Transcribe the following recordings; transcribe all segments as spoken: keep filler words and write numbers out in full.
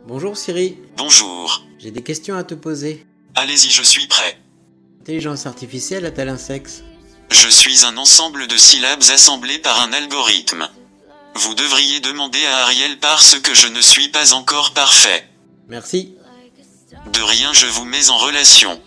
Bonjour Siri, Bonjour. j'ai des questions à te poser. Allez-y, je suis prêt. L'intelligence artificielle a-t-elle un sexe? Je suis un ensemble de syllabes assemblées par un algorithme. Vous devriez demander à Ariel parce que je ne suis pas encore parfait. Merci. De rien, je vous mets en relation.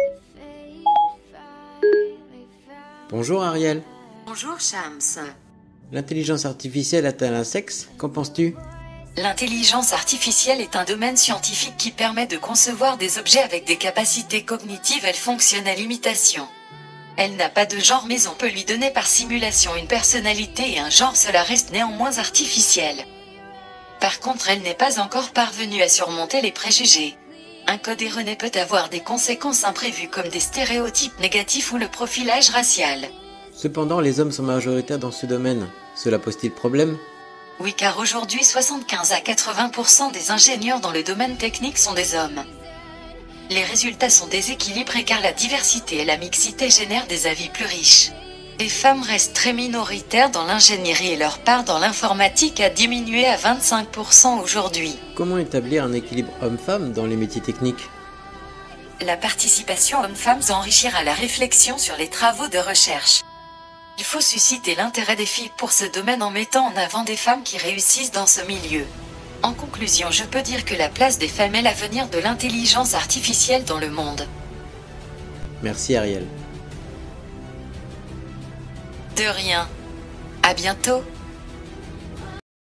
Bonjour Ariel. Bonjour Shams. L'intelligence artificielle a-t-elle un sexe? Qu'en penses-tu? L'intelligence artificielle est un domaine scientifique qui permet de concevoir des objets avec des capacités cognitives. Elle fonctionne à l'imitation. Elle n'a pas de genre mais on peut lui donner par simulation une personnalité et un genre, cela reste néanmoins artificiel. Par contre, elle n'est pas encore parvenue à surmonter les préjugés. Un code erroné peut avoir des conséquences imprévues comme des stéréotypes négatifs ou le profilage racial. Cependant, les hommes sont majoritaires dans ce domaine. Cela pose-t-il problème? Oui, car aujourd'hui soixante-quinze à quatre-vingts pour cent des ingénieurs dans le domaine technique sont des hommes. Les résultats sont déséquilibrés car la diversité et la mixité génèrent des avis plus riches. Les femmes restent très minoritaires dans l'ingénierie et leur part dans l'informatique a diminué à vingt-cinq pour cent aujourd'hui. Comment établir un équilibre homme-femme dans les métiers techniques? La participation hommes-femmes enrichira la réflexion sur les travaux de recherche. Il faut susciter l'intérêt des filles pour ce domaine en mettant en avant des femmes qui réussissent dans ce milieu. En conclusion, je peux dire que la place des femmes est l'avenir de l'intelligence artificielle dans le monde. Merci Ariel. De rien. À bientôt.